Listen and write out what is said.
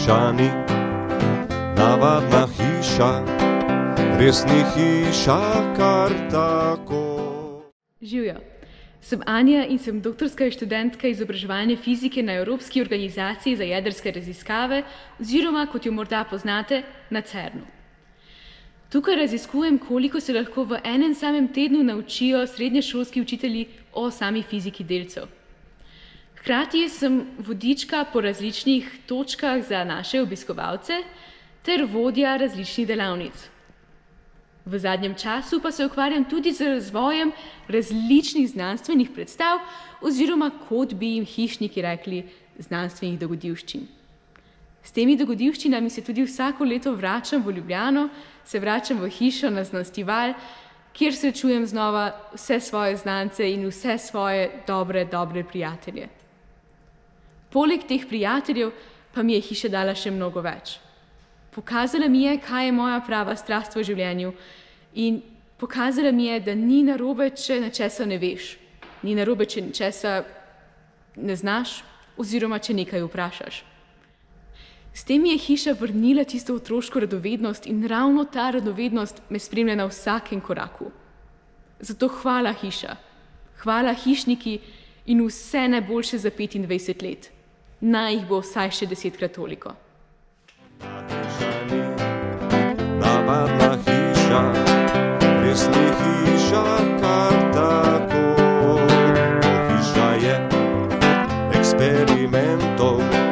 Hišani, navadna hiša, res ni hiša kar tako. Živjo, sem Anja in sem doktorska študentka izobraževalne fizike na Evropski organizaciji za jedrske raziskave oziroma, kot jo morda poznate, na CERN-u. Tukaj raziskujem, koliko se lahko v enem samem tednu naučijo srednješolski učitelji o sami fiziki delcev. Hkrati sem vodička po različnih točkah za naše obiskovalce ter vodja različnih delavnic. V zadnjem času pa se ukvarjam tudi z razvojem različnih znanstvenih predstav oziroma, kot bi jim hišniki rekli, znanstvenih dogodivščin. S temi dogodivščinami se tudi vsako leto vračam v Ljubljano, se vračam v hišo na Znanstival, kjer srečujem znova vse svoje znance in vse svoje dobre prijatelje. Poleg teh prijateljev pa mi je hiša dala še mnogo več. Pokazala mi je, kaj je moja prava strast v življenju in pokazala mi je, da ni narobe, če nečesa ne veš, ni narobe, če nečesa ne znaš oziroma, če nekaj vprašaš. S tem mi je hiša vrnila tisto otroško radovednost in ravno ta radovednost me spremlja na vsakem koraku. Zato hvala hiša, hvala hišniki in vse najboljše za 25 let. Naj jih bo vsaj še 10-krat toliko. Navadna hiša, res ni hiša kar tako. Hiša je eksperimentov.